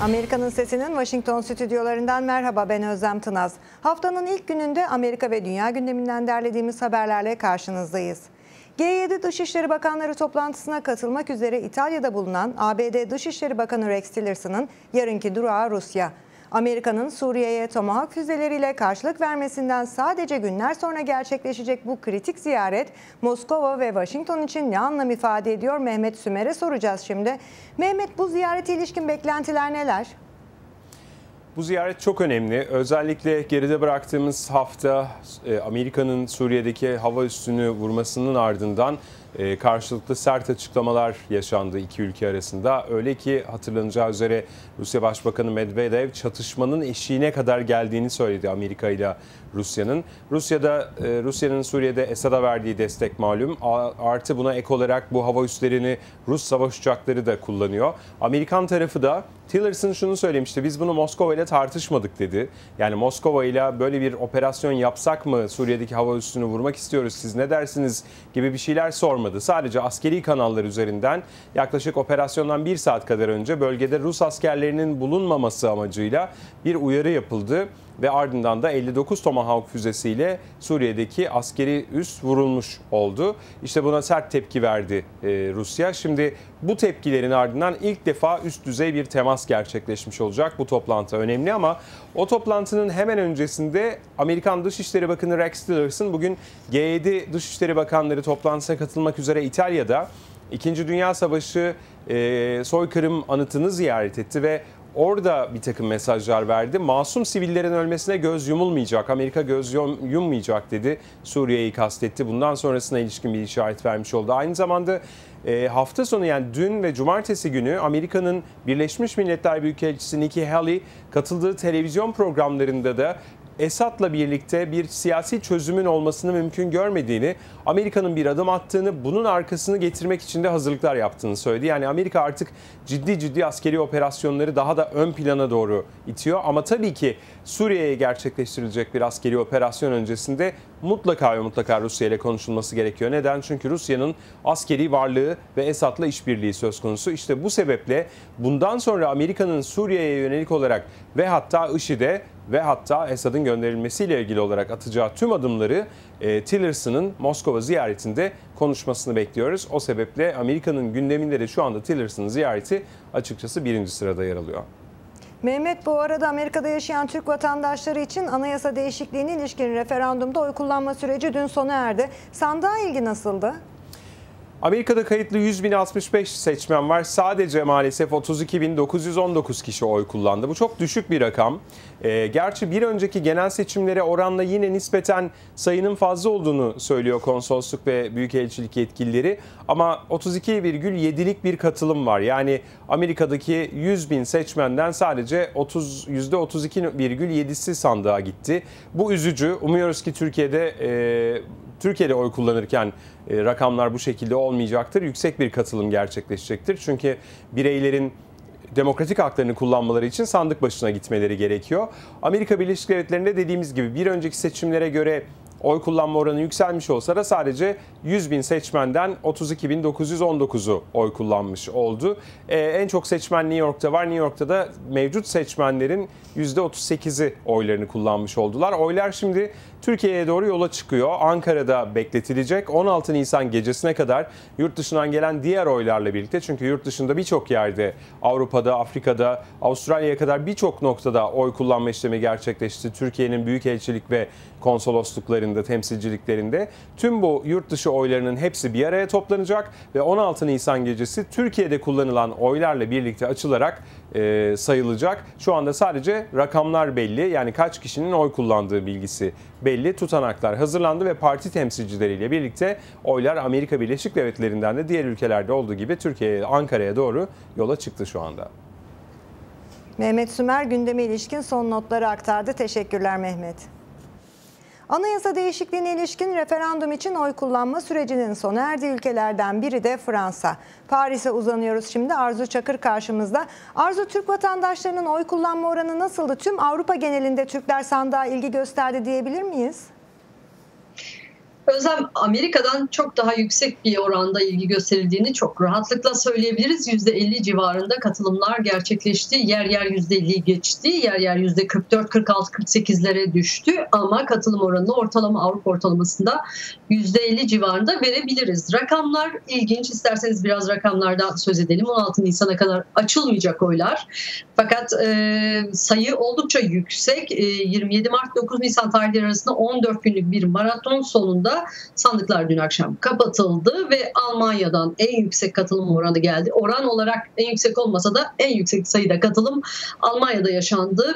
Amerika'nın Sesi'nin Washington stüdyolarından merhaba, ben Özlem Tınaz. Haftanın ilk gününde Amerika ve dünya gündeminden derlediğimiz haberlerle karşınızdayız. G7 Dışişleri Bakanları toplantısına katılmak üzere İtalya'da bulunan ABD Dışişleri Bakanı Rex Tillerson'ın yarınki durağı Rusya. Amerika'nın Suriye'ye Tomahawk füzeleriyle karşılık vermesinden sadece günler sonra gerçekleşecek bu kritik ziyaret Moskova ve Washington için ne anlam ifade ediyor? Mehmet Sümer'e soracağız şimdi. Mehmet, bu ziyarete ilişkin beklentiler neler? Bu ziyaret çok önemli. Özellikle geride bıraktığımız hafta Amerika'nın Suriye'deki hava üssünü vurmasının ardından karşılıklı sert açıklamalar yaşandı iki ülke arasında. Öyle ki hatırlanacağı üzere Rusya Başbakanı Medvedev çatışmanın eşiğine kadar geldiğini söyledi Amerika ile Rusya'nın. Rusya'nın Suriye'de Esad'a verdiği destek malum. Artı buna ek olarak bu hava üslerini Rus savaş uçakları da kullanıyor. Amerikan tarafı da Tillerson şunu söylemişti: biz bunu Moskova ile tartışmadık dedi. Yani Moskova ile böyle bir operasyon yapsak mı, Suriye'deki hava üssünü vurmak istiyoruz, siz ne dersiniz gibi bir şeyler sormadı. Sadece askeri kanallar üzerinden yaklaşık operasyondan 1 saat kadar önce bölgede Rus askerlerinin bulunmaması amacıyla bir uyarı yapıldı. Ve ardından da 59 Tomahawk füzesiyle Suriye'deki askeri üs vurulmuş oldu. İşte buna sert tepki verdi Rusya. Şimdi bu tepkilerin ardından ilk defa üst düzey bir temas gerçekleşmiş olacak. Bu toplantı önemli ama o toplantının hemen öncesinde Amerikan Dışişleri Bakanı Rex Tillerson bugün G7 Dışişleri Bakanları toplantısına katılmak üzere İtalya'da 2. Dünya Savaşı soykırım anıtını ziyaret etti ve orada bir takım mesajlar verdi. Masum sivillerin ölmesine göz yumulmayacak, Amerika göz yummayacak dedi. Suriye'yi kastetti. Bundan sonrasına ilişkin bir işaret vermiş oldu. Aynı zamanda hafta sonu, yani dün ve cumartesi günü Amerika'nın Birleşmiş Milletler Büyükelçisi Nikki Haley katıldığı televizyon programlarında da Esad'la birlikte bir siyasi çözümün olmasını mümkün görmediğini, Amerika'nın bir adım attığını, bunun arkasını getirmek için de hazırlıklar yaptığını söyledi. Yani Amerika artık ciddi askeri operasyonları daha da ön plana doğru itiyor. Ama tabii ki Suriye'ye gerçekleştirilecek bir askeri operasyon öncesinde mutlaka Rusya ile konuşulması gerekiyor. Neden? Çünkü Rusya'nın askeri varlığı ve Esad'la işbirliği söz konusu. İşte bu sebeple bundan sonra Amerika'nın Suriye'ye yönelik olarak ve hatta IŞİD'e ve hatta Esad'ın gönderilmesiyle ilgili olarak atacağı tüm adımları Tillerson'ın Moskova ziyaretinde konuşmasını bekliyoruz. O sebeple Amerika'nın gündeminde de şu anda Tillerson'ın ziyareti açıkçası 1. sırada yer alıyor. Mehmet, bu arada Amerika'da yaşayan Türk vatandaşları için anayasa değişikliğine ilişkin referandumda oy kullanma süreci dün sona erdi. Sandığa ilgi nasıldı? Amerika'da kayıtlı 100.065 seçmen var. Sadece maalesef 32.919 kişi oy kullandı. Bu çok düşük bir rakam. Gerçi bir önceki genel seçimlere oranla yine nispeten sayının fazla olduğunu söylüyor konsolosluk ve büyükelçilik yetkilileri. Ama 32,7'lik bir katılım var. Yani Amerika'daki 100.000 seçmenden sadece %32,7'si sandığa gitti. Bu üzücü. Umuyoruz ki Türkiye'de oy kullanırken rakamlar bu şekilde olmayacaktır. Yüksek bir katılım gerçekleşecektir. Çünkü bireylerin demokratik haklarını kullanmaları için sandık başına gitmeleri gerekiyor. Amerika Birleşik Devletleri'nde dediğimiz gibi bir önceki seçimlere göre oy kullanma oranı yükselmiş olsa da sadece 100.000 seçmenden 32.919'u oy kullanmış oldu. En çok seçmen New York'ta var. New York'ta da mevcut seçmenlerin %38'i oylarını kullanmış oldular. Oylar şimdi Türkiye'ye doğru yola çıkıyor. Ankara'da bekletilecek. 16 Nisan gecesine kadar yurt dışından gelen diğer oylarla birlikte, çünkü yurt dışında birçok yerde, Avrupa'da, Afrika'da, Avustralya'ya kadar birçok noktada oy kullanma işlemi gerçekleşti. Türkiye'nin büyükelçilik ve konsolosluklarında, temsilciliklerinde tüm bu yurt dışı oylarının hepsi bir araya toplanacak ve 16 Nisan gecesi Türkiye'de kullanılan oylarla birlikte açılarak sayılacak. Şu anda sadece rakamlar belli, yani kaç kişinin oy kullandığı bilgisi belli. Tutanaklar hazırlandı ve parti temsilcileriyle birlikte oylar Amerika Birleşik Devletleri'nden de diğer ülkelerde olduğu gibi Türkiye'ye, Ankara'ya doğru yola çıktı şu anda. Mehmet Sümer gündeme ilişkin son notları aktardı. Teşekkürler Mehmet. Anayasa değişikliğine ilişkin referandum için oy kullanma sürecinin sona erdiği ülkelerden biri de Fransa. Paris'e uzanıyoruz şimdi. Arzu Çakır karşımızda. Arzu, Türk vatandaşlarının oy kullanma oranı nasıldı? Tüm Avrupa genelinde Türkler sandığa ilgi gösterdi diyebilir miyiz? Özlem, Amerika'dan çok daha yüksek bir oranda ilgi gösterildiğini çok rahatlıkla söyleyebiliriz. %50 civarında katılımlar gerçekleşti. Yer yer %50'yi geçti. Yer yer %44, 46, 48'lere düştü. Ama katılım oranını ortalama Avrupa ortalamasında %50 civarında verebiliriz. Rakamlar ilginç. İsterseniz biraz rakamlardan söz edelim. 16 Nisan'a kadar açılmayacak oylar. Fakat sayı oldukça yüksek. 27 Mart 9 Nisan tarihleri arasında 14 günlük bir maraton sonunda sandıklar dün akşam kapatıldı ve Almanya'dan en yüksek katılım oranı geldi. Oran olarak en yüksek olmasa da en yüksek sayıda katılım Almanya'da yaşandı.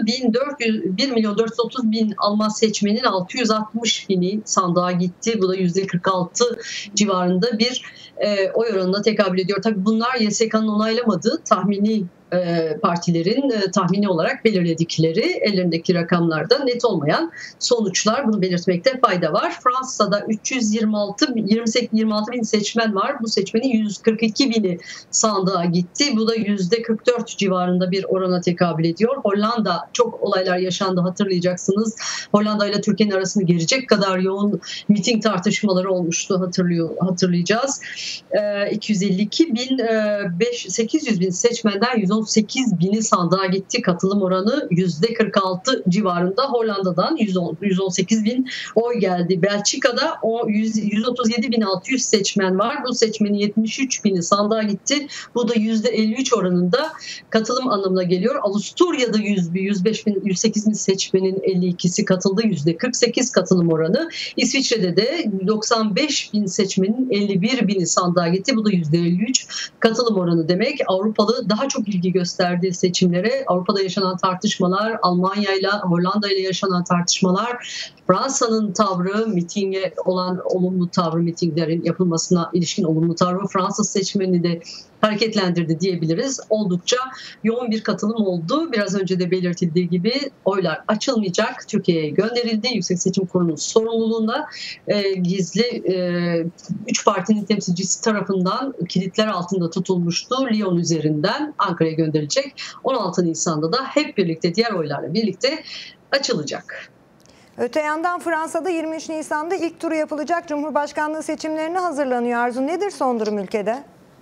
1.430.000 Alman seçmenin 660.000'i sandığa gitti. Bu da %46 civarında bir oy oranına tekabül ediyor. Tabii bunlar YSK'nın onaylamadığı tahmini partilerin tahmini olarak belirledikleri, ellerindeki rakamlarda net olmayan sonuçlar. Bunu belirtmekte fayda var. Fransa'da 26 bin seçmen var. Bu seçmenin 142 bini sandığa gitti. Bu da %44 civarında bir orana tekabül ediyor. Hollanda, çok olaylar yaşandı hatırlayacaksınız. Hollanda ile Türkiye'nin arasını gerecek kadar yoğun miting tartışmaları olmuştu, hatırlayacağız. 252 bin, 800 bin seçmenden 118 bini sandığa gitti. Katılım oranı %46 civarında. Hollanda'dan 118 bin oy geldi. Belçika'da 137.600 seçmen var. Bu seçmenin 73 bini sandığa gitti. Bu da %53 oranında katılım anlamına geliyor. Avusturya'da 108 bin seçmenin 52'si katıldı. %48 katılım oranı. İsviçre'de de 95 bin seçmenin 51 bini sandığa gitti. Bu da %53 katılım oranı demek. Avrupalı daha çok ilgi gösterdiği seçimlere, Avrupa'da yaşanan tartışmalar, Almanya ile Hollanda ile yaşanan tartışmalar, Fransa'nın tavrı, mitinge olan olumlu tavrı, mitinglerin yapılmasına ilişkin olumlu tavrı Fransız seçmenini de hareketlendirdi diyebiliriz. Oldukça yoğun bir katılım oldu. Biraz önce de belirtildiği gibi oylar açılmayacak. Türkiye'ye gönderildi. Yüksek Seçim Kurulu'nun sorumluluğunda gizli 3 partinin temsilcisi tarafından kilitler altında tutulmuştu. Lyon üzerinden Ankara'ya gönderilecek. 16 Nisan'da da hep birlikte diğer oylarla birlikte açılacak. Öte yandan Fransa'da 23 Nisan'da ilk turu yapılacak Cumhurbaşkanlığı seçimlerine hazırlanıyor. Arzu, nedir son durum ülkede?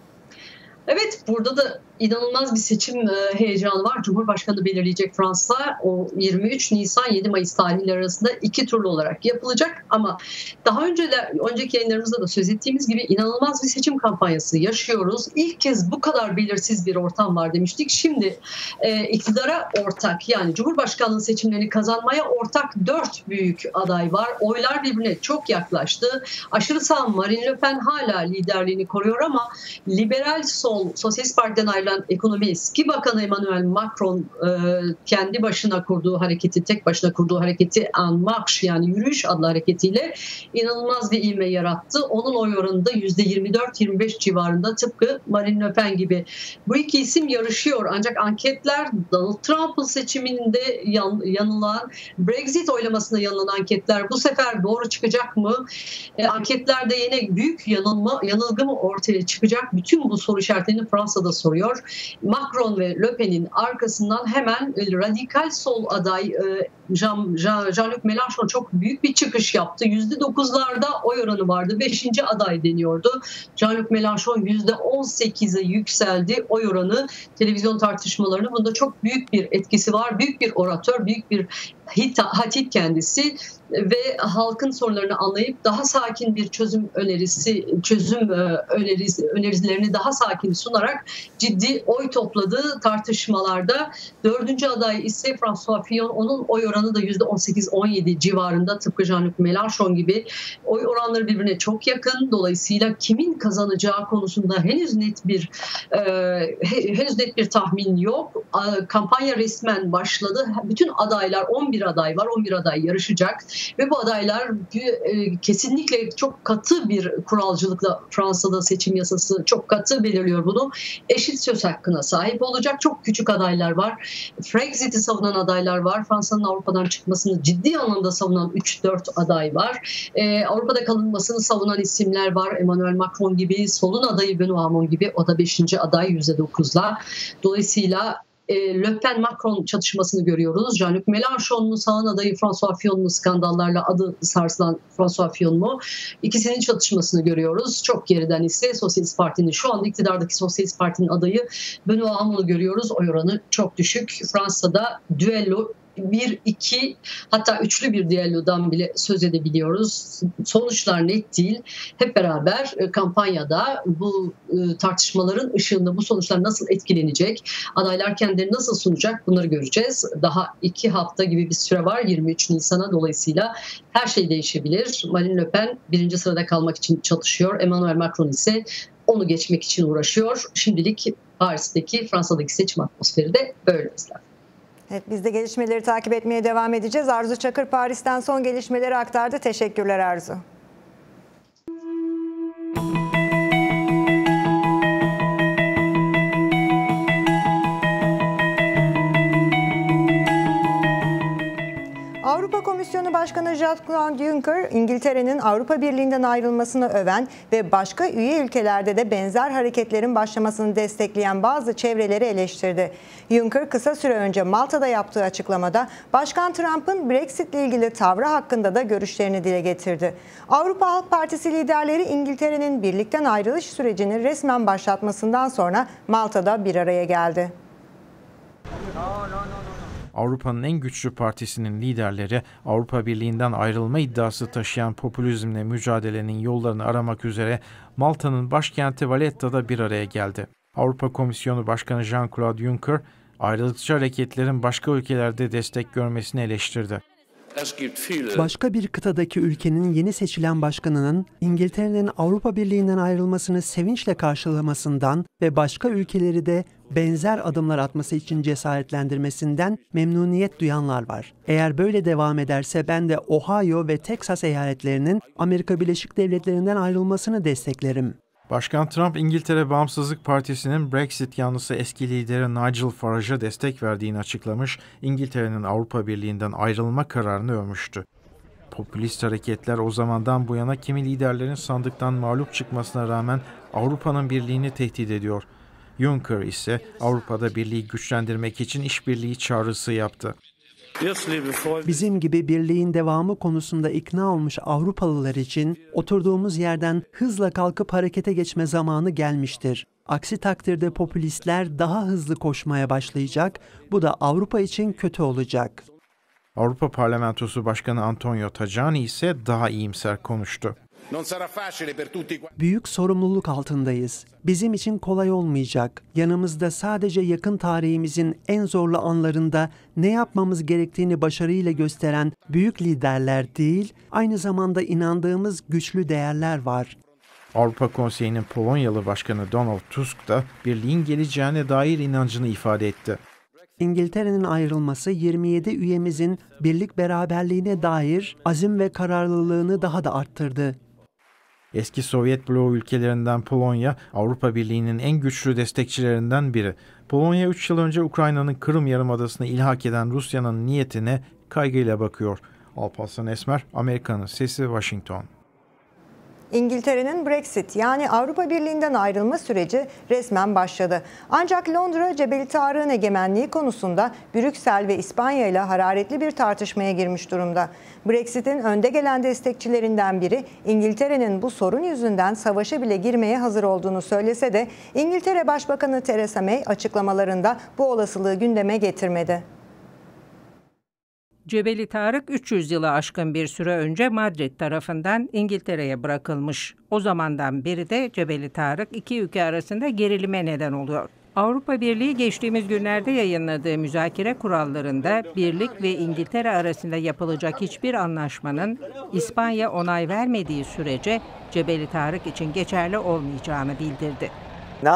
Evet, burada da inanılmaz bir seçim heyecanı var. Cumhurbaşkanı belirleyecek Fransa. O 23 Nisan 7 Mayıs tarihleri arasında 2 turlu olarak yapılacak. Ama daha önceki yayınlarımızda da söz ettiğimiz gibi inanılmaz bir seçim kampanyası yaşıyoruz. İlk kez bu kadar belirsiz bir ortam var demiştik. Şimdi iktidara ortak, yani Cumhurbaşkanlığı seçimlerini kazanmaya ortak 4 büyük aday var. Oylar birbirine çok yaklaştı. Aşırı sağ Marine Le Pen hala liderliğini koruyor ama liberal sol, Sosyalist Parti'den ayrılan ekonomi eski bakanı Emmanuel Macron kendi başına kurduğu hareketi, tek başına kurduğu hareketi En Marche, yani yürüyüş adlı hareketiyle inanılmaz bir ivme yarattı. Onun oy oranı da %24-25 civarında, tıpkı Marine Le Pen gibi. Bu iki isim yarışıyor ancak anketler Donald Trump'ın seçiminde yanılan, Brexit oylamasında yanılan anketler bu sefer doğru çıkacak mı? Anketlerde yine büyük yanılgı mı ortaya çıkacak? Bütün bu soru işaretlerini Fransa'da soruyor. Macron ve Le Pen'in arkasından hemen radikal sol aday Jean-Luc Mélenchon çok büyük bir çıkış yaptı. %9'larda oy oranı vardı. 5. aday deniyordu. Jean-Luc Mélenchon %18'e yükseldi oy oranı. Televizyon tartışmalarının bunda çok büyük bir etkisi var. Büyük bir oratör, büyük bir hatip kendisi ve halkın sorunlarını anlayıp daha sakin bir çözüm önerilerini daha sakin sunarak ciddi oy topladığı tartışmalarda. 4. aday ise François Fillon. Onun oy oranı da %18-17 civarında, tıpkı Jean-Luc Mélenchon gibi. Oy oranları birbirine çok yakın. Dolayısıyla kimin kazanacağı konusunda henüz net bir tahmin yok. Kampanya resmen başladı. Bütün adaylar, 11 aday var. 11 aday yarışacak ve bu adaylar kesinlikle çok katı bir kuralcılıkla, Fransa'da seçim yasası çok katı belirliyor bunu. Eşit söz hakkına sahip olacak. Çok küçük adaylar var. Brexit'i savunan adaylar var. Fransa'nın Avrupa'dan çıkmasını ciddi anlamda savunan 3-4 aday var. Avrupa'da kalınmasını savunan isimler var. Emmanuel Macron gibi, solun adayı Benoît Hamon gibi. O da 5. aday %9'la. Dolayısıyla Le Pen-Macron çatışmasını görüyoruz. Jean-Luc Mélenchon mu, sağın adayı François Fillon mu, skandallarla adı sarsılan François Fillon mu? İkisinin çatışmasını görüyoruz. Çok geriden ise Sosyalist Parti'nin, şu anda iktidardaki Sosyalist Parti'nin adayı Benoît Hamel'ı görüyoruz. Oy oranı çok düşük. Fransa'da düello 1-2 hatta üçlü bir düellodan bile söz edebiliyoruz. Sonuçlar net değil. Hep beraber kampanyada bu tartışmaların ışığında bu sonuçlar nasıl etkilenecek, adaylar kendilerini nasıl sunacak bunları göreceğiz. Daha 2 hafta gibi bir süre var 23 Nisan'a, dolayısıyla her şey değişebilir. Marine Le Pen 1. sırada kalmak için çalışıyor. Emmanuel Macron ise onu geçmek için uğraşıyor. Şimdilik Paris'teki, Fransa'daki seçim atmosferi de böyle izler. Evet, biz de gelişmeleri takip etmeye devam edeceğiz. Arzu Çakır Paris'ten son gelişmeleri aktardı. Teşekkürler Arzu. Avrupa Komisyonu Başkanı Jean-Claude Juncker, İngiltere'nin Avrupa Birliği'nden ayrılmasını öven ve başka üye ülkelerde de benzer hareketlerin başlamasını destekleyen bazı çevreleri eleştirdi. Juncker kısa süre önce Malta'da yaptığı açıklamada Başkan Trump'ın Brexit ile ilgili tavrı hakkında da görüşlerini dile getirdi. Avrupa Halk Partisi liderleri İngiltere'nin birlikten ayrılış sürecini resmen başlatmasından sonra Malta'da bir araya geldi. Avrupa'nın en güçlü partisinin liderleri Avrupa Birliği'nden ayrılma iddiası taşıyan popülizmle mücadelenin yollarını aramak üzere Malta'nın başkenti Valletta'da bir araya geldi. Avrupa Komisyonu Başkanı Jean-Claude Juncker, ayrılıkçı hareketlerin başka ülkelerde destek görmesini eleştirdi. Başka bir kıtadaki ülkenin yeni seçilen başkanının İngiltere'nin Avrupa Birliği'nden ayrılmasını sevinçle karşılamasından ve başka ülkeleri de benzer adımlar atması için cesaretlendirmesinden memnuniyet duyanlar var. Eğer böyle devam ederse ben de Ohio ve Texas eyaletlerinin Amerika Birleşik Devletleri'nden ayrılmasını desteklerim. Başkan Trump, İngiltere Bağımsızlık Partisi'nin Brexit yanlısı eski lideri Nigel Farage'a destek verdiğini açıklamış, İngiltere'nin Avrupa Birliği'nden ayrılma kararını övmüştü. Popülist hareketler o zamandan bu yana kimi liderlerin sandıktan mağlup çıkmasına rağmen Avrupa'nın birliğini tehdit ediyor. Juncker ise Avrupa'da birliği güçlendirmek için işbirliği çağrısı yaptı. Bizim gibi birliğin devamı konusunda ikna olmuş Avrupalılar için oturduğumuz yerden hızla kalkıp harekete geçme zamanı gelmiştir. Aksi takdirde popülistler daha hızlı koşmaya başlayacak, bu da Avrupa için kötü olacak. Avrupa Parlamentosu Başkanı Antonio Tajani ise daha iyimser konuştu. Büyük sorumluluk altındayız. Bizim için kolay olmayacak. Yanımızda sadece yakın tarihimizin en zorlu anlarında ne yapmamız gerektiğini başarıyla gösteren büyük liderler değil, aynı zamanda inandığımız güçlü değerler var. Avrupa Konseyi'nin Polonyalı Başkanı Donald Tusk da birliğin geleceğine dair inancını ifade etti. İngiltere'nin ayrılması 27 üyemizin birlik beraberliğine dair azim ve kararlılığını daha da arttırdı. Eski Sovyet bloğu ülkelerinden Polonya, Avrupa Birliği'nin en güçlü destekçilerinden biri. Polonya 3 yıl önce Ukrayna'nın Kırım Yarımadası'nı ilhak eden Rusya'nın niyetine kaygıyla bakıyor. Alparslan Esmer, Amerika'nın Sesi, Washington. İngiltere'nin Brexit yani Avrupa Birliği'nden ayrılma süreci resmen başladı. Ancak Londra, Cebeli Tarık'ın egemenliği konusunda Brüksel ve İspanya ile hararetli bir tartışmaya girmiş durumda. Brexit'in önde gelen destekçilerinden biri İngiltere'nin bu sorun yüzünden savaşa bile girmeye hazır olduğunu söylese de İngiltere Başbakanı Theresa May açıklamalarında bu olasılığı gündeme getirmedi. Cebeli Tarık 300 yılı aşkın bir süre önce Madrid tarafından İngiltere'ye bırakılmış. O zamandan beri de Cebeli Tarık iki ülke arasında gerilime neden oluyor. Avrupa Birliği geçtiğimiz günlerde yayınladığı müzakere kurallarında Birlik ve İngiltere arasında yapılacak hiçbir anlaşmanın İspanya onay vermediği sürece Cebeli Tarık için geçerli olmayacağını bildirdi.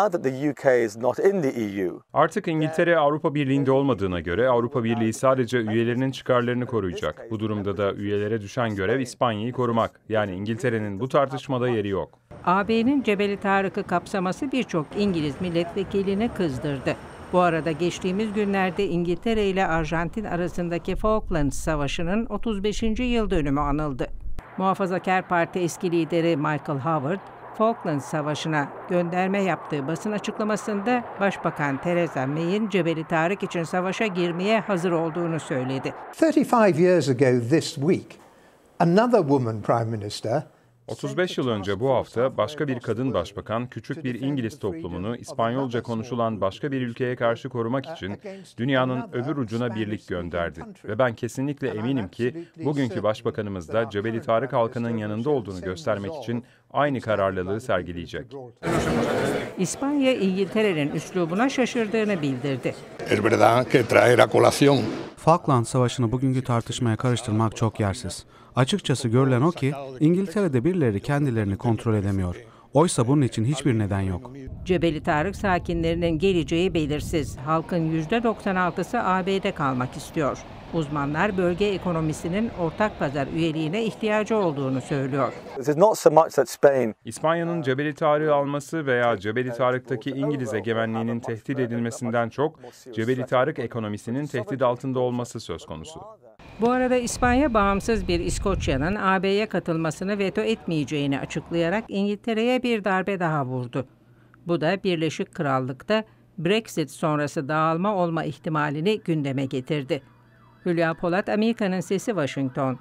Artık İngiltere Avrupa Birliği'nde olmadığına göre Avrupa Birliği sadece üyelerinin çıkarlarını koruyacak. Bu durumda da üyelere düşen görev İspanya'yı korumak. Yani İngiltere'nin bu tartışmada yeri yok. AB'nin Cebeli Tarık'ı kapsaması birçok İngiliz milletvekilini kızdırdı. Bu arada geçtiğimiz günlerde İngiltere ile Arjantin arasındaki Falklands Savaşı'nın 35. yıl dönümü anıldı. Muhafazakar Parti eski lideri Michael Howard, Falkland Savaşı'na gönderme yaptığı basın açıklamasında Başbakan Theresa May'in Cebeli Tarık için savaşa girmeye hazır olduğunu söyledi. 35 years ago this week, another woman prime minister 35 yıl önce bu hafta başka bir kadın başbakan küçük bir İngiliz toplumunu İspanyolca konuşulan başka bir ülkeye karşı korumak için dünyanın öbür ucuna birlik gönderdi. Ve ben kesinlikle eminim ki bugünkü başbakanımız da Cebeli Tarık halkının yanında olduğunu göstermek için aynı kararlılığı sergileyecek. İspanya, İngiltere'nin üslubuna şaşırdığını bildirdi. Es verdad que traer a colación Falkland Savaşı'nı bugünkü tartışmaya karıştırmak çok yersiz. Açıkçası görülen o ki İngiltere'de birileri kendilerini kontrol edemiyor. Oysa bunun için hiçbir neden yok. Cebeli Tarık sakinlerinin geleceği belirsiz. Halkın %96'sı AB'de kalmak istiyor. Uzmanlar bölge ekonomisinin ortak pazar üyeliğine ihtiyacı olduğunu söylüyor. İspanya'nın Cebeli Tarık'ı alması veya Cebeli Tarık'taki İngiliz egemenliğinin tehdit edilmesinden çok Cebeli Tarık ekonomisinin tehdit altında olması söz konusu. Bu arada İspanya bağımsız bir İskoçya'nın AB'ye katılmasını veto etmeyeceğini açıklayarak İngiltere'ye bir darbe daha vurdu. Bu da Birleşik Krallık'ta Brexit sonrası dağılma olma ihtimalini gündeme getirdi. Hülya Polat, Amerika'nın Sesi, Washington.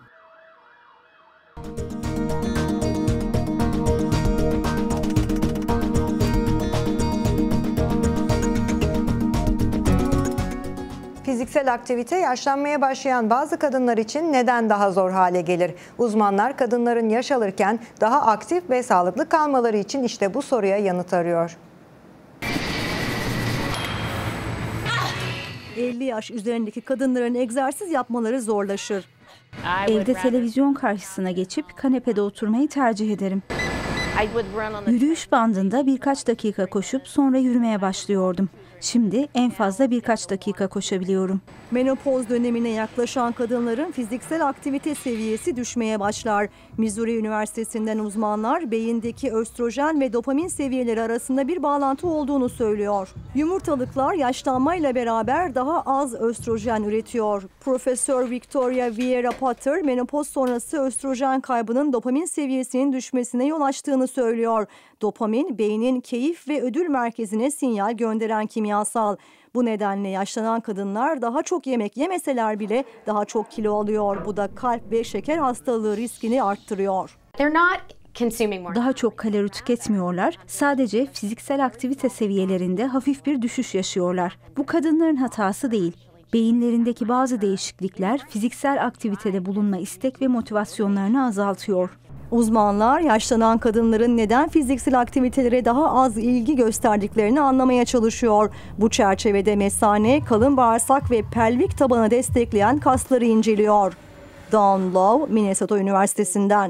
Fiziksel aktivite yaşlanmaya başlayan bazı kadınlar için neden daha zor hale gelir? Uzmanlar kadınların yaş alırken daha aktif ve sağlıklı kalmaları için işte bu soruya yanıt arıyor. 50 yaş üzerindeki kadınların egzersiz yapmaları zorlaşır. Evde televizyon karşısına geçip kanepede oturmayı tercih ederim. Yürüyüş bandında birkaç dakika koşup sonra yürümeye başlıyordum. Şimdi en fazla birkaç dakika koşabiliyorum. Menopoz dönemine yaklaşan kadınların fiziksel aktivite seviyesi düşmeye başlar. Missouri Üniversitesi'nden uzmanlar beyindeki östrojen ve dopamin seviyeleri arasında bir bağlantı olduğunu söylüyor. Yumurtalıklar yaşlanmayla beraber daha az östrojen üretiyor. Profesör Victoria Vieira Potter, menopoz sonrası östrojen kaybının dopamin seviyesinin düşmesine yol açtığını söylüyor. Dopamin, beynin keyif ve ödül merkezine sinyal gönderen kimyasal. Bu nedenle yaşlanan kadınlar daha çok yemek yemeseler bile daha çok kilo alıyor. Bu da kalp ve şeker hastalığı riskini arttırıyor. Daha çok kalori tüketmiyorlar, sadece fiziksel aktivite seviyelerinde hafif bir düşüş yaşıyorlar. Bu kadınların hatası değil. Beyinlerindeki bazı değişiklikler fiziksel aktivitede bulunma istek ve motivasyonlarını azaltıyor. Uzmanlar yaşlanan kadınların neden fiziksel aktivitelere daha az ilgi gösterdiklerini anlamaya çalışıyor. Bu çerçevede mesane, kalın bağırsak ve pelvik tabanı destekleyen kasları inceliyor. Dawn Lowe, Minnesota Üniversitesi'nden.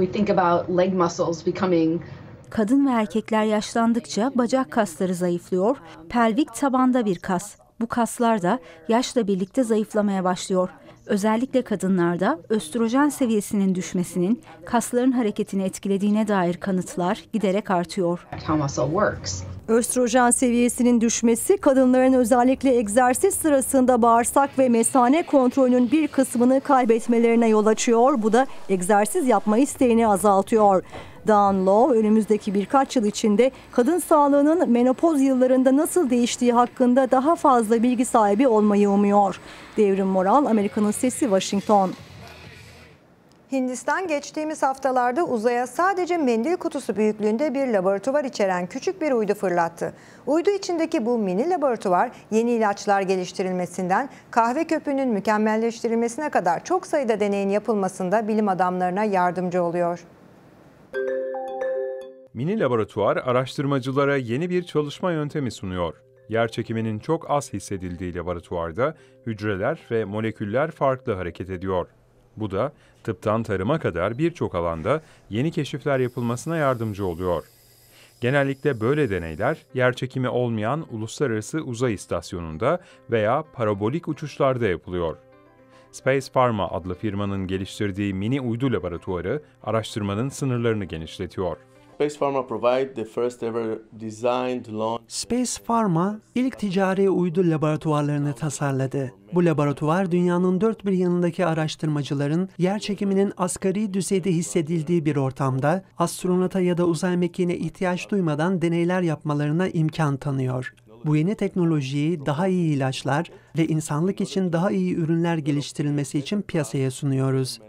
Kadın ve erkekler yaşlandıkça bacak kasları zayıflıyor, pelvik tabanda bir kas. Bu kaslar da yaşla birlikte zayıflamaya başlıyor. Özellikle kadınlarda östrojen seviyesinin düşmesinin kasların hareketini etkilediğine dair kanıtlar giderek artıyor. Östrojen seviyesinin düşmesi kadınların özellikle egzersiz sırasında bağırsak ve mesane kontrolünün bir kısmını kaybetmelerine yol açıyor. Bu da egzersiz yapma isteğini azaltıyor. Dawn Lowe önümüzdeki birkaç yıl içinde kadın sağlığının menopoz yıllarında nasıl değiştiği hakkında daha fazla bilgi sahibi olmayı umuyor. Devrim Moral, Amerika'nın Sesi, Washington. Hindistan geçtiğimiz haftalarda uzaya sadece mendil kutusu büyüklüğünde bir laboratuvar içeren küçük bir uydu fırlattı. Uydu içindeki bu mini laboratuvar yeni ilaçlar geliştirilmesinden kahve köpüğünün mükemmelleştirilmesine kadar çok sayıda deneyin yapılmasında bilim adamlarına yardımcı oluyor. Mini laboratuvar araştırmacılara yeni bir çalışma yöntemi sunuyor. Yerçekiminin çok az hissedildiği laboratuvarda hücreler ve moleküller farklı hareket ediyor. Bu da tıptan tarıma kadar birçok alanda yeni keşifler yapılmasına yardımcı oluyor. Genellikle böyle deneyler yerçekimi olmayan uluslararası uzay istasyonunda veya parabolik uçuşlarda yapılıyor. Space Pharma adlı firmanın geliştirdiği mini uydu laboratuvarı araştırmanın sınırlarını genişletiyor. Space Pharma ilk ticari uydu laboratuvarlarını tasarladı. Bu laboratuvar dünyanın dört bir yanındaki araştırmacıların yer çekiminin asgari düzeyde hissedildiği bir ortamda astronota ya da uzay mekiğine ihtiyaç duymadan deneyler yapmalarına imkan tanıyor. Bu yeni teknolojiyi daha iyi ilaçlar ve insanlık için daha iyi ürünler geliştirilmesi için piyasaya sunuyoruz.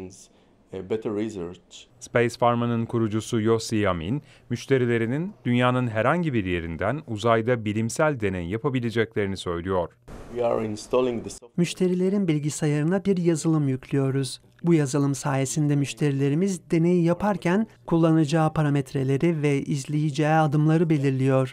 Space Pharma'nın kurucusu Yossi Yamin, müşterilerinin dünyanın herhangi bir yerinden uzayda bilimsel deney yapabileceklerini söylüyor. Müşterilerin bilgisayarına bir yazılım yüklüyoruz. Bu yazılım sayesinde müşterilerimiz deneyi yaparken kullanacağı parametreleri ve izleyeceği adımları belirliyor.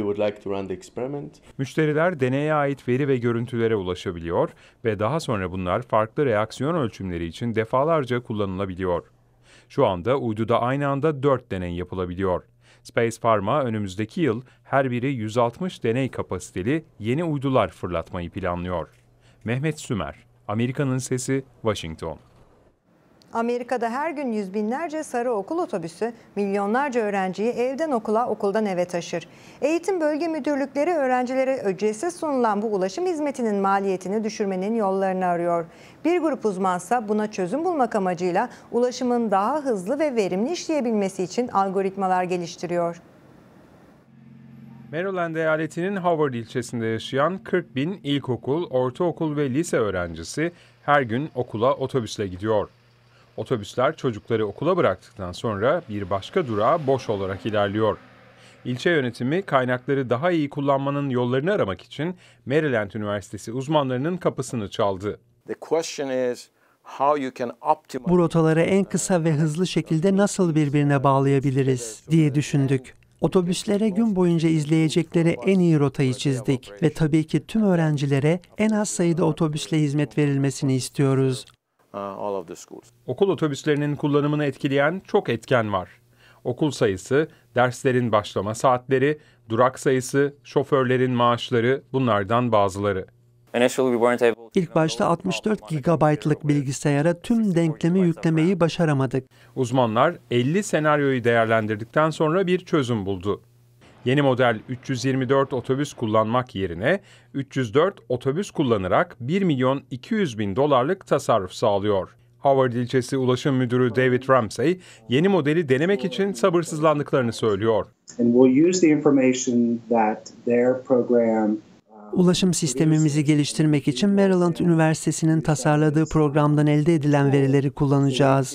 Müşteriler deneye ait veri ve görüntülere ulaşabiliyor ve daha sonra bunlar farklı reaksiyon ölçümleri için defalarca kullanılabiliyor. Şu anda uyduda aynı anda 4 deney yapılabiliyor. Space Pharma önümüzdeki yıl her biri 160 deney kapasiteli yeni uydular fırlatmayı planlıyor. Mehmet Sümer, Amerika'nın Sesi, Washington. Amerika'da her gün yüz binlerce sarı okul otobüsü milyonlarca öğrenciyi evden okula, okuldan eve taşır. Eğitim bölge müdürlükleri öğrencilere ücretsiz sunulan bu ulaşım hizmetinin maliyetini düşürmenin yollarını arıyor. Bir grup uzmansa buna çözüm bulmak amacıyla ulaşımın daha hızlı ve verimli işleyebilmesi için algoritmalar geliştiriyor. Maryland eyaletinin Howard ilçesinde yaşayan 40 bin ilkokul, ortaokul ve lise öğrencisi her gün okula otobüsle gidiyor. Otobüsler çocukları okula bıraktıktan sonra bir başka durağa boş olarak ilerliyor. İlçe yönetimi kaynakları daha iyi kullanmanın yollarını aramak için Maryland Üniversitesi uzmanlarının kapısını çaldı. Bu rotaları en kısa ve hızlı şekilde nasıl birbirine bağlayabiliriz diye düşündük. Otobüslere gün boyunca izleyecekleri en iyi rotayı çizdik ve tabii ki tüm öğrencilere en az sayıda otobüsle hizmet verilmesini istiyoruz. Okul otobüslerinin kullanımını etkileyen çok etken var. Okul sayısı, derslerin başlama saatleri, durak sayısı, şoförlerin maaşları bunlardan bazıları. İlk başta 64 GB'lık bilgisayara tüm denklemi yüklemeyi başaramadık. Uzmanlar 50 senaryoyu değerlendirdikten sonra bir çözüm buldu. Yeni model 324 otobüs kullanmak yerine 304 otobüs kullanarak 1.200.000 dolarlık tasarruf sağlıyor. Howard ilçesi ulaşım müdürü David Ramsey, yeni modeli denemek için sabırsızlandıklarını söylüyor. Ulaşım sistemimizi geliştirmek için Maryland Üniversitesi'nin tasarladığı programdan elde edilen verileri kullanacağız.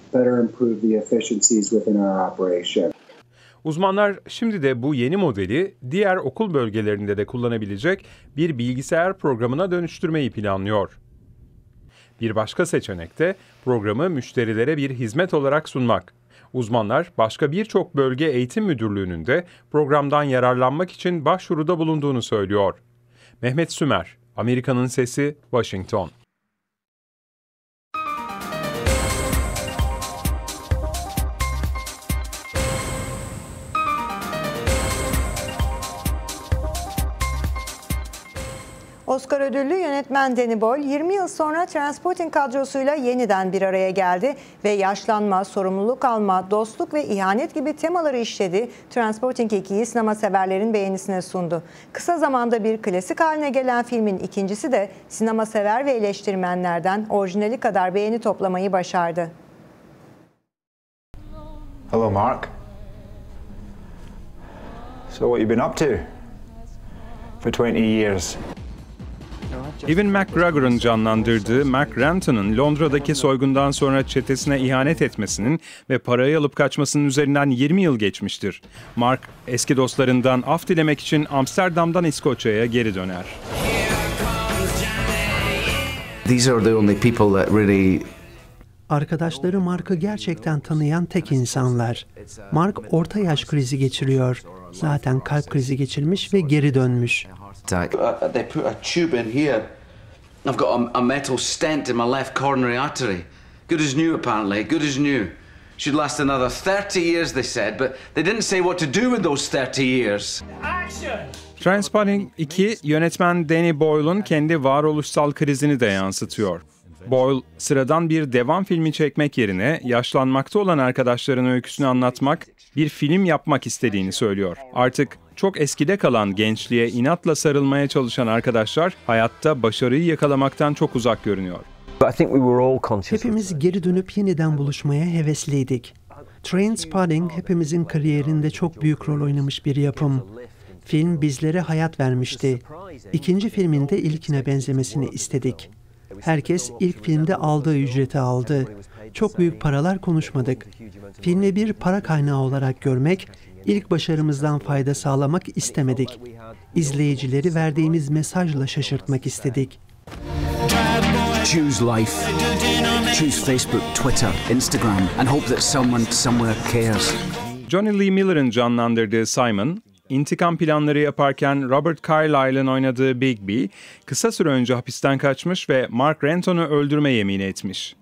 Uzmanlar şimdi de bu yeni modeli diğer okul bölgelerinde de kullanabilecek bir bilgisayar programına dönüştürmeyi planlıyor. Bir başka seçenek de programı müşterilere bir hizmet olarak sunmak. Uzmanlar başka birçok bölge eğitim müdürlüğünün de programdan yararlanmak için başvuruda bulunduğunu söylüyor. Mehmet Sümer, Amerika'nın Sesi, Washington. Oscar ödüllü yönetmen Danny Boyle 20 yıl sonra Trainspotting kadrosuyla yeniden bir araya geldi ve yaşlanma, sorumluluk alma, dostluk ve ihanet gibi temaları işledi. Trainspotting 2'yi sinema severlerin beğenisine sundu. Kısa zamanda bir klasik haline gelen filmin ikincisi de sinema sever ve eleştirmenlerden orijinali kadar beğeni toplamayı başardı. Hello Mark. So what you been up to for 20 years? Ewan McGregor'ın canlandırdığı Mark Renton'un Londra'daki soygundan sonra çetesine ihanet etmesinin ve parayı alıp kaçmasının üzerinden 20 yıl geçmiştir. Mark, eski dostlarından af dilemek için Amsterdam'dan İskoçya'ya geri döner. These are the only people that really... Arkadaşları Mark'ı gerçekten tanıyan tek insanlar. Mark orta yaş krizi geçiriyor. Zaten kalp krizi geçirmiş ve geri dönmüş. They put a tube in here. I've got a metal stent in my left coronary artery. Good as new apparently, good as new. Should last another 30 years they said, but they didn't say what to do with those 30 years. Trainspotting 2 yönetmen Danny Boyle'un kendi varoluşsal krizini de yansıtıyor. Boyle, sıradan bir devam filmi çekmek yerine yaşlanmakta olan arkadaşlarının öyküsünü anlatmak, bir film yapmak istediğini söylüyor. Artık çok eskide kalan gençliğe inatla sarılmaya çalışan arkadaşlar hayatta başarıyı yakalamaktan çok uzak görünüyor. Hepimiz geri dönüp yeniden buluşmaya hevesliydik. Trainspotting hepimizin kariyerinde çok büyük rol oynamış bir yapım. Film bizlere hayat vermişti. İkinci filminde ilkine benzemesini istedik. Herkes ilk filmde aldığı ücreti aldı. Çok büyük paralar konuşmadık. Filmi bir para kaynağı olarak görmek, ilk başarımızdan fayda sağlamak istemedik. İzleyicileri verdiğimiz mesajla şaşırtmak istedik. Choose life. Choose Facebook, Twitter, Instagram and hope that someone somewhere cares. Johnny Lee Miller'ın canlandırdığı Simon, intikam planları yaparken Robert Carlyle'ın oynadığı Bigby, kısa süre önce hapisten kaçmış ve Mark Renton'u öldürme yemini etmiş.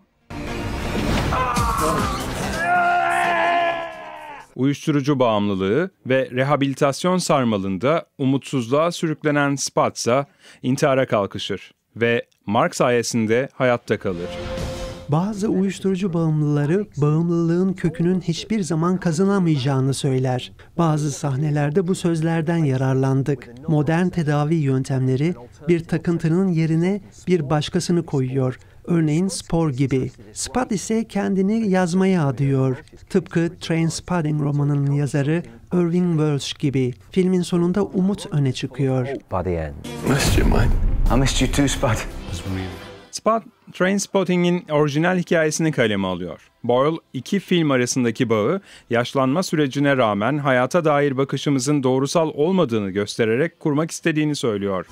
Uyuşturucu bağımlılığı ve rehabilitasyon sarmalında umutsuzluğa sürüklenen Spot ise intihara kalkışır ve Mark sayesinde hayatta kalır. Bazı uyuşturucu bağımlıları bağımlılığın kökünün hiçbir zaman kazanamayacağını söyler. Bazı sahnelerde bu sözlerden yararlandık. Modern tedavi yöntemleri bir takıntının yerine bir başkasını koyuyor. Örneğin spor gibi. Spot ise kendini yazmaya adıyor. Tıpkı Trainspotting romanının yazarı Irving Welsh gibi. Filmin sonunda umut öne çıkıyor. I missed you too, Spud. Spot, Trainspotting'in orijinal hikayesini kaleme alıyor. Boyle, iki film arasındaki bağı, yaşlanma sürecine rağmen hayata dair bakışımızın doğrusal olmadığını göstererek kurmak istediğini söylüyor.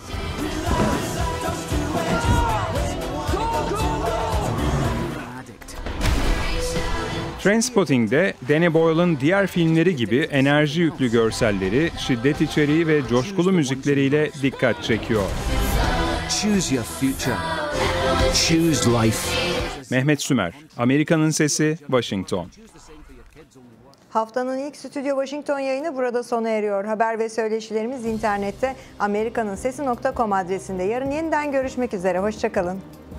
Trainspotting'de Danny Boyle'ın diğer filmleri gibi enerji yüklü görselleri, şiddet içeriği ve coşkulu müzikleriyle dikkat çekiyor. Choose your future. Choose life. Mehmet Sümer, Amerika'nın Sesi, Washington. Haftanın ilk Stüdyo Washington yayını burada sona eriyor. Haber ve söyleşilerimiz internette amerikanınsesi.com adresinde. Yarın yeniden görüşmek üzere. Hoşça kalın.